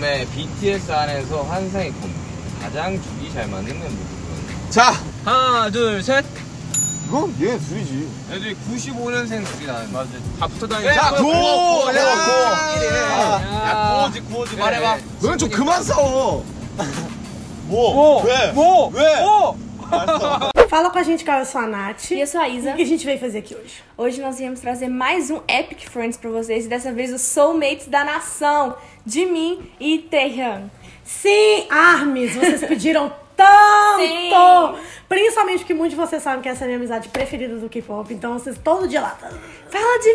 네, BTS 안에서 환상의 콤비 가장 죽이 잘 맞는 멤버들. 자, 하나, 둘, 셋. 이건 얘 둘이지. 애들이 95년생 둘이 나는. 맞아. 다 붙어 다니는. 야, 고! 야, 구호지 말해봐. 너는 좀 그만 싸워. 왜? Fala com a gente, Caio. Eu sou a Nath. E eu sou a Isa. E o que a gente veio fazer aqui hoje? Hoje nós viemos trazer mais um Epic Friends pra vocês. E dessa vez os Soulmates da Nação, Jimin e Taehyung. Sim, Armes, vocês pediram tanto! Sim. Principalmente porque muitos de vocês sabem que essa é a minha amizade preferida do K-pop. Então vocês todo dia lá. Fala de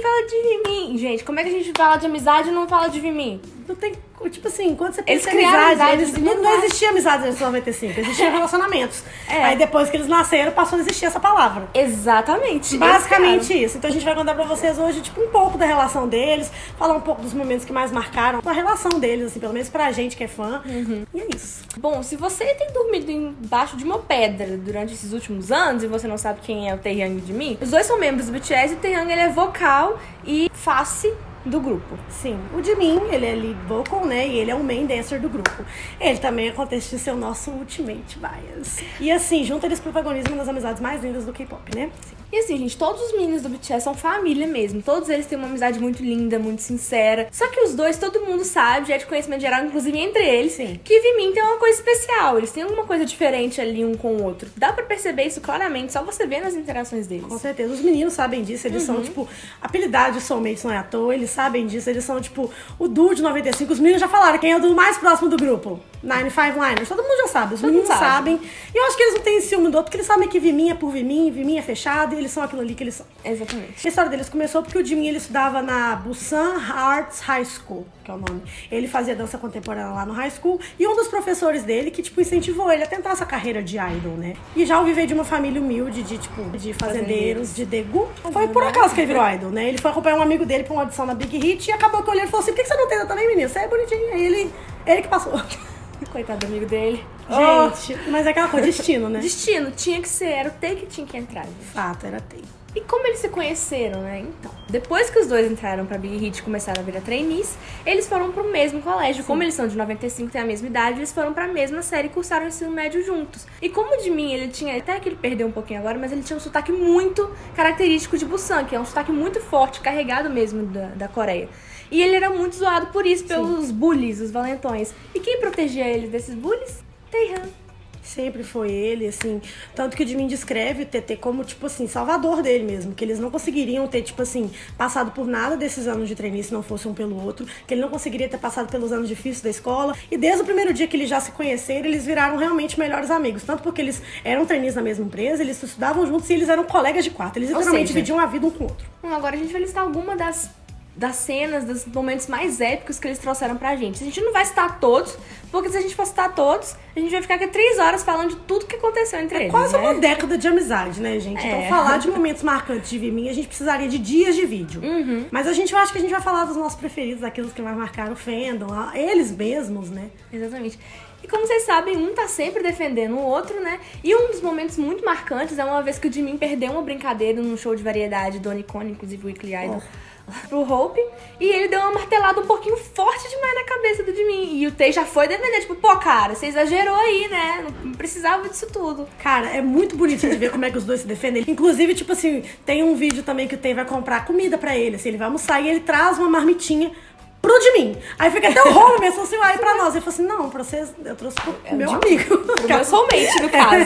Vimin. Gente, como é que a gente fala de amizade e não fala de Vimin? Não tem... Tipo assim, quando você Eles pensa em criaram amizade, amizade, não existia amizade antes de 95, existiam relacionamentos. Aí depois que eles nasceram, passou a existir essa palavra. Exatamente. Basicamente isso. Então a gente vai contar pra vocês hoje, tipo, um pouco da relação deles, falar um pouco dos momentos que mais marcaram a relação deles, assim, pelo menos pra gente que é fã. E é isso. Bom, se você tem dormido embaixo de uma pedra durante esses últimos anos e você não sabe quem é o Taehyung e o Jimin, os dois são membros do BTS e o Taehyung, ele é vocal e face do grupo. Sim, o Jimin, ele é lead vocal, né, e ele é o main dancer do grupo. Ele também acontece de ser o nosso ultimate bias. E assim, junto eles protagonizam uma das amizades mais lindas do K-pop, né? Sim. E assim, gente, todos os meninos do BTS são família mesmo. Todos eles têm uma amizade muito linda, muito sincera. Só que os dois, todo mundo sabe, já é de conhecimento geral, inclusive entre eles, que Vimin tem uma coisa especial. Eles têm alguma coisa diferente ali um com o outro. Dá pra perceber isso claramente, só você vendo as interações deles. Com certeza. Os meninos sabem disso, eles são, tipo, a apelidade de Soulmates não é à toa, eles sabem disso, eles são, tipo, o duo de 95. Os meninos já falaram quem é o duo mais próximo do grupo. 95 Liners. Todo mundo já sabe, os meninos sabem. E eu acho que eles não têm ciúme do outro, porque eles sabem que Vimin é por Vimin, Vimin é fechado, e eles são aquilo ali que eles são. Exatamente. A história deles começou porque o Jimin, ele estudava na Busan Arts High School, que é o nome. Ele fazia dança contemporânea lá no high school, e um dos professores dele que, tipo, incentivou ele a tentar essa carreira de idol, né? E já o viver de uma família humilde, de, tipo, de fazendeiros, de Daegu. Foi por acaso que ele virou idol, né? Ele foi acompanhar um amigo dele pra uma audição na Big Hit, e acabou que eu olhei e falou assim, por que você não tenta também, menino? Você é bonitinho. Aí ele que passou. Coitado do amigo dele. Gente, mas é aquela coisa, destino, né? Destino, tinha que ser, era o Tae que tinha que entrar, gente. Fato, era Tae. E como eles se conheceram, né? Então, depois que os dois entraram pra Big Hit e começaram a virar trainees, eles foram pro mesmo colégio. Como eles são de 95, têm a mesma idade, eles foram pra mesma série e cursaram o ensino médio juntos. E como o Jimin, ele tinha, até que ele perdeu um pouquinho agora, mas ele tinha um sotaque muito característico de Busan, que é um sotaque muito forte, carregado mesmo da Coreia. E ele era muito zoado por isso, pelos bullies, os valentões. E quem protegia ele desses bullies? Taehyung. Sempre foi ele, assim. Tanto que o Jimin descreve o TT como, tipo assim, salvador dele mesmo. Que eles não conseguiriam ter, tipo assim, passado por nada desses anos de trainee se não fosse um pelo outro. Que ele não conseguiria ter passado pelos anos difíceis da escola. E desde o primeiro dia que eles já se conheceram, eles viraram realmente melhores amigos. Tanto porque eles eram trainees na mesma empresa, eles estudavam juntos e eles eram colegas de quarto. Eles literalmente dividiam a vida um com o outro. Bom, agora a gente vai listar alguma das cenas, dos momentos mais épicos que eles trouxeram pra gente. A gente não vai citar todos, porque se a gente for citar todos, a gente vai ficar aqui 3 horas falando de tudo que aconteceu entre eles. Quase né? uma década de amizade, né, gente? Então falar de momentos marcantes de Vimin, a gente precisaria de dias de vídeo. Mas eu acho que a gente vai falar dos nossos preferidos, daqueles que mais marcaram o fandom, eles mesmos, né? Exatamente. E como vocês sabem, um tá sempre defendendo o outro, né? E um dos momentos muito marcantes é uma vez que o Jimin perdeu uma brincadeira num show de variedade do Oricon, inclusive o Weekly Idol, pro Hope, e ele deu uma martelada um pouquinho forte demais na cabeça do Jimin. E o Tae já foi defender, tipo, pô, cara, você exagerou aí, né? Não precisava disso tudo. Cara, é muito bonitinho de ver como é que os dois se defendem. Inclusive, tipo assim, tem um vídeo também que o Tae vai comprar comida pra ele, assim, ele vai almoçar e ele traz uma marmitinha pro Jimin. Aí fica até o Home mesmo assim, aí pra nós. Ele falou assim, não, pra vocês, eu trouxe pro meu amigo. Pro meu soulmate, no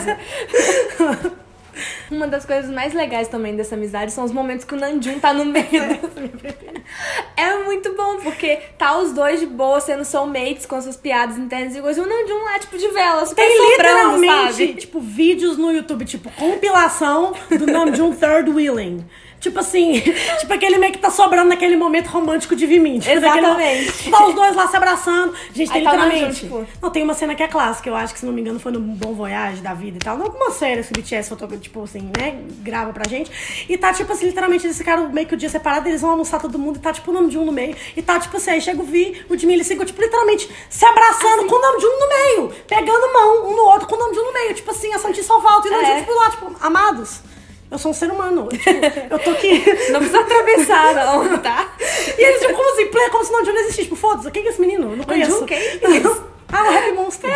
caso. Uma das coisas mais legais também dessa amizade são os momentos que o Namjoon tá no meio dessa minha preferida. É muito bom, porque tá os dois de boa, sendo soulmates, com suas piadas internas e coisas, e o Namjoon lá, tipo, de vela, super tem sobrando, literalmente, sabe? tipo, vídeos no YouTube, tipo, compilação do Namjoon Third Wheeling. Tipo assim, tipo aquele meio que tá sobrando naquele momento romântico de Vimin. Tipo, exatamente. Tá os dois lá se abraçando. Gente, tem literalmente. Tipo... Não, tem uma cena que é clássica, eu acho que, se não me engano, foi no Bom Voyage da vida e tal. Não, alguma série que o BTS tipo assim, né? Grava pra gente. E tá, tipo assim, literalmente, eles ficaram meio que o dia separado, eles vão almoçar todo mundo e tá, tipo, o Namjoon no meio. E tá, tipo assim, aí chega o Vi, o Jimin, eles ficam, tipo, literalmente se abraçando assim, com o Namjoon no meio. Pegando mão um no outro com o Namjoon no meio. Tipo assim, a Santi só falta. E o Namjoon, tipo, lá, tipo, amados. Eu sou um ser humano. Tipo, eu tô aqui. Não precisa atravessar, não, tá? E eles, tipo, como assim? Play como se não existisse. Tipo, foda-se, quem é esse menino? Eu não conheço. Quem é isso? Ah, o Happy Monster.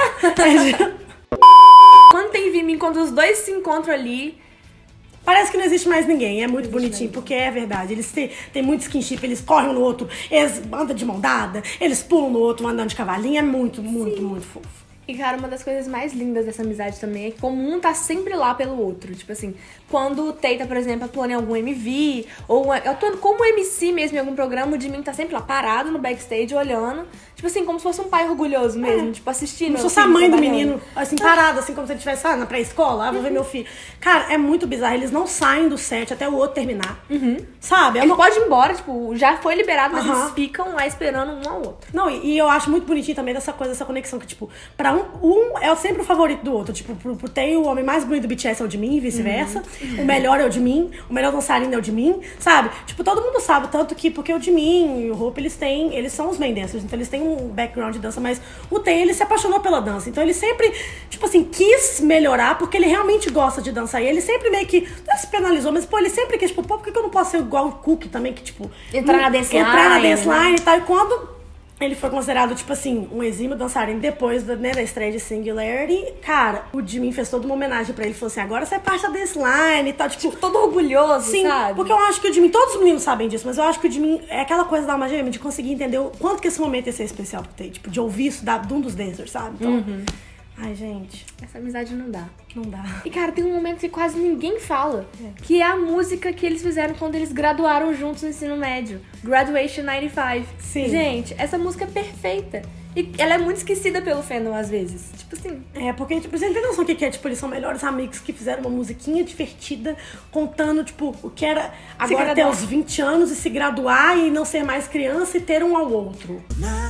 Quando tem Vimin, quando os dois se encontram ali... Parece que não existe mais ninguém, é muito bonitinho, porque é verdade. Eles têm muito skinship, eles correm um no outro, eles andam de mão dada, eles pulam no outro, andando de cavalinho. É muito, muito, muito fofo. E, cara, uma das coisas mais lindas dessa amizade também é que como um tá sempre lá pelo outro. Tipo assim, quando o Tay tá, por exemplo, atuando em algum MV, ou atuando como MC mesmo em algum programa, o Jimin tá sempre lá parado no backstage, olhando. Tipo assim, como se fosse um pai orgulhoso mesmo, tipo, assistindo. Como se fosse a mãe do menino, assim, parada, assim, como se ele estivesse na pré-escola. Ah, vou ver meu filho. Cara, é muito bizarro. Eles não saem do set até o outro terminar. Sabe? Ele pode ir embora, tipo, já foi liberado, mas eles ficam lá esperando um ao outro. Não, e eu acho muito bonitinho também dessa coisa, dessa conexão, que, tipo, pra um é sempre o favorito do outro. Tipo, pro Tay, o homem mais bonito do BTS é o Jimin, e vice-versa. O melhor é o Jimin, o melhor dançarino é o Jimin, sabe? Tipo, todo mundo sabe, tanto que, porque o Jimin e o Hope, eles são os main dancers, então eles têm um background de dança, mas o Tay, ele se apaixonou pela dança. Então ele sempre, tipo assim, quis melhorar, porque ele realmente gosta de dançar. E ele sempre meio que, não se penalizou, mas, pô, ele sempre quis, tipo, pô, por que eu não posso ser igual o Cook também, que, tipo... Entrar na dance line e tal, e quando... Ele foi considerado, tipo assim, um exímio dançarino depois da estreia de Singularity. Cara, o Jimin fez toda uma homenagem pra ele. Falou assim, agora você é parte da dance line e tal. Tipo, todo orgulhoso, sim, sabe? Porque eu acho que o Jimin, todos os meninos sabem disso, mas eu acho que o Jimin é aquela coisa da alma gêmea de conseguir entender o quanto que esse momento ia ser especial pro Tay. Tipo, de ouvir isso de um dos dancers, sabe? Então, ai, gente, essa amizade não dá. não dá. E, cara, tem um momento que quase ninguém fala, que é a música que eles fizeram quando eles graduaram juntos no ensino médio. Graduation 95. Sim. Gente, essa música é perfeita. E ela é muito esquecida pelo fandom, às vezes. Tipo assim... É, porque, tipo, você não tem noção o que é, tipo, eles são melhores amigos que fizeram uma musiquinha divertida, contando, tipo, o que era agora ter os 20 anos e se graduar e não ser mais criança e ter um ao outro.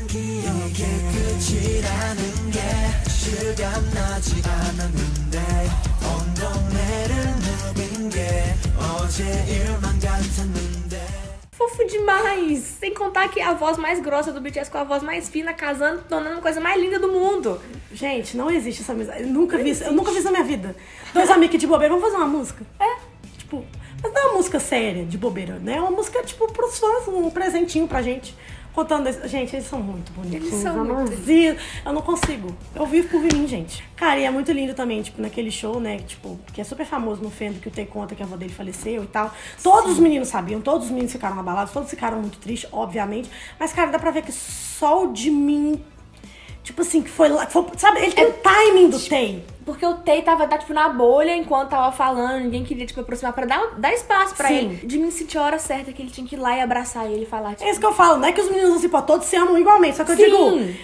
Fofo demais! Sem contar que a voz mais grossa do BTS com a voz mais fina, casando, tornando a coisa mais linda do mundo. Gente, não existe essa amizade. Eu nunca vi isso na minha vida. Dois amigos de bobeira, vamos fazer uma música? Tipo, mas não é uma música séria, de bobeira, né? É uma música, tipo, pros fãs, um presentinho pra gente. Contando isso. Gente, eles são muito bonitos. Eles são eu não consigo. Eu vivo por mim, gente. Cara, e é muito lindo também, tipo, naquele show, né? Tipo, que é super famoso no fandom, que o Tay conta que a avó dele faleceu e tal. Todos os meninos sabiam, todos os meninos ficaram abalados, todos ficaram muito tristes, obviamente. Mas, cara, dá pra ver que só o de mim, tipo assim, que foi lá. Sabe, ele tem o timing do Tay. Porque o Tay tava, tipo, na bolha enquanto tava falando, ninguém queria, tipo, aproximar pra dar espaço pra ele. De mim sentir a hora certa que ele tinha que ir lá e abraçar ele e falar, tipo... É isso que eu falo, não é que os meninos não se importam, todos se amam igualmente, só que eu Sim. digo,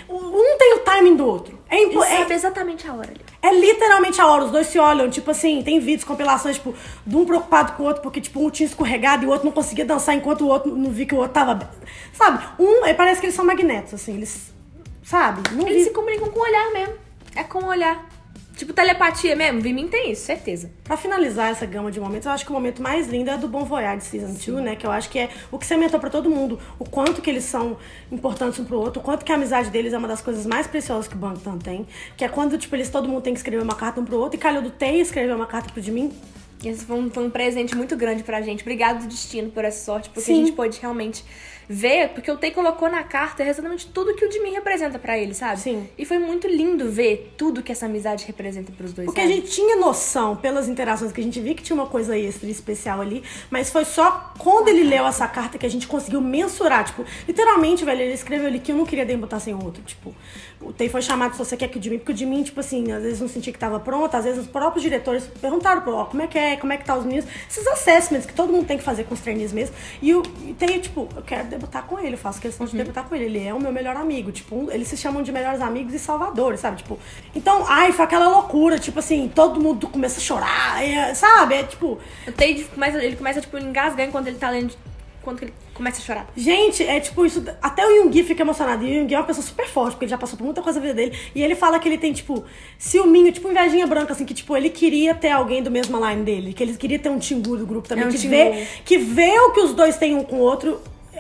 um tem o timing do outro. Ele sabe exatamente a hora ali. É literalmente a hora, os dois se olham, tipo assim, tem vídeos, compilações, tipo, de um preocupado com o outro, porque, tipo, um tinha escorregado e o outro não conseguia dançar enquanto o outro não via que o outro tava... Sabe? Parece que eles são magnetos, assim, eles... Sabe? Eles se comunicam com o olhar mesmo. É com o olhar. Tipo, telepatia mesmo. Vimin tem isso, certeza. Pra finalizar essa gama de momentos, eu acho que o momento mais lindo é do Bon Voyage Season 2, né? Que eu acho que é o que cementou pra todo mundo. O quanto que eles são importantes um pro outro, o quanto que a amizade deles é uma das coisas mais preciosas que o Bangtan tem. Que é quando, tipo, todo mundo tem que escrever uma carta um pro outro. E calhou do Tay escrever uma carta pro Jimin. Esse foi um presente muito grande pra gente. Obrigado, destino, por essa sorte. Porque Sim. a gente pôde realmente ver. Porque o Tay colocou na carta exatamente tudo que o Jimin representa pra ele, sabe? Sim. E foi muito lindo ver tudo que essa amizade representa pros dois, Porque sabe? a gente tinha noção, pelas interações que a gente via que tinha uma coisa extra e especial ali, mas foi só quando ele leu essa carta que a gente conseguiu mensurar. Tipo, literalmente, velho, ele escreveu ali que eu não queria botar sem o outro. Tipo, o Tay foi chamado se você quer que o Jimin, porque o Jimin, tipo assim, às vezes não sentia que tava pronto, às vezes os próprios diretores perguntaram, pô, como é que tá os meninos, esses assessments que todo mundo tem que fazer com os trainees mesmo. E o Tay, tipo, eu quero debutar com ele, eu faço questão de debutar com ele. Ele é o meu melhor amigo, tipo, eles se chamam de melhores amigos e salvadores, sabe? Tipo, então, foi aquela loucura, tipo assim, todo mundo começa a chorar, sabe? É tipo... O Tay ele começa, tipo, a engasgar enquanto ele tá lendo, quando ele começa a chorar. Gente, é tipo isso, até o Yoongi fica emocionado, e o Yoongi é uma pessoa super forte, porque ele já passou por muita coisa na vida dele, e ele fala que ele tem, tipo, ciúminho, tipo, invejinha branca, assim, que, tipo, ele queria ter alguém do mesmo line dele, que ele queria ter um Tingu do grupo também, que vê o que os dois têm um com o outro.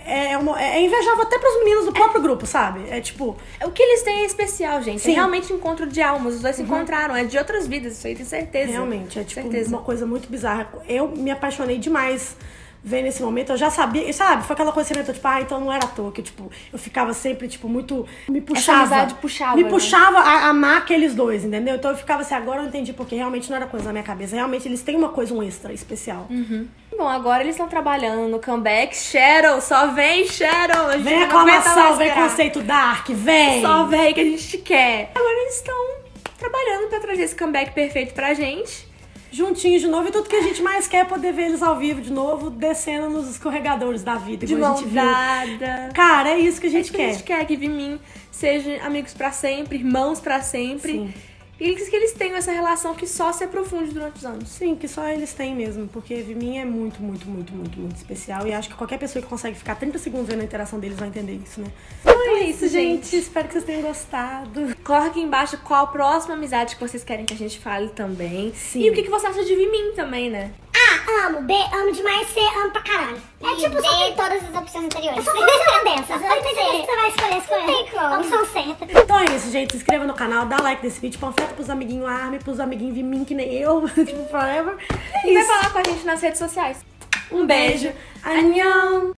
é invejável até pros meninos do próprio grupo, sabe? É tipo... O que eles têm é especial, gente. Sim. É realmente encontro de almas. Os dois se encontraram. É de outras vidas, isso aí, tenho certeza. Realmente, é tipo Certeza. uma coisa muito bizarra. Eu me apaixonei demais vendo esse momento. Eu já sabia, sabe? Foi aquela coisa que você mentou, tipo, então não era à toa. Que, tipo, eu ficava sempre, tipo, muito... Me puxava. amizade puxava, Me né? puxava a amar aqueles dois, entendeu? Então eu ficava assim, agora eu entendi, porque realmente não era coisa na minha cabeça. Realmente eles têm uma coisa, um extra especial. Bom, agora eles estão trabalhando no comeback. Cheryl, só vem, Cheryl. A gente Vem não aguenta aclamação, mais vem esperar. conceito dark, vem! Só vem que a gente te quer. Agora eles estão trabalhando pra trazer esse comeback perfeito pra gente. Juntinhos de novo, e tudo que a gente mais quer é poder ver eles ao vivo de novo, descendo nos escorregadores da vida, De igual a mão gente viu. dada. Cara, é isso que a gente Que quer. a gente quer que Vimin seja amigos pra sempre, irmãos pra sempre. Sim. E que eles tenham essa relação que só se aprofunde durante os anos. Sim, que só eles têm mesmo, porque Vimin é muito, muito, muito, muito, muito especial, e acho que qualquer pessoa que consegue ficar 30 segundos vendo a interação deles vai entender isso, né? Então é isso, gente. Espero que vocês tenham gostado. Coloca aqui embaixo qual a próxima amizade que vocês querem que a gente fale também. Sim. E o que você acha de Vimin também, né? A, amo. B, amo demais. C, amo pra caralho. É tipo, só tem todas as opções anteriores. Eu sou muito densas. Não tem jeito, você vai escolher. Não tem como. Opção certa. Então é isso, gente. Se inscreva no canal, dá like nesse vídeo, panfleta pros amiguinhos Army, pros amiguinhos Vimin, que nem eu, tipo, forever. E vai falar com a gente nas redes sociais. Um beijo. Annyeong!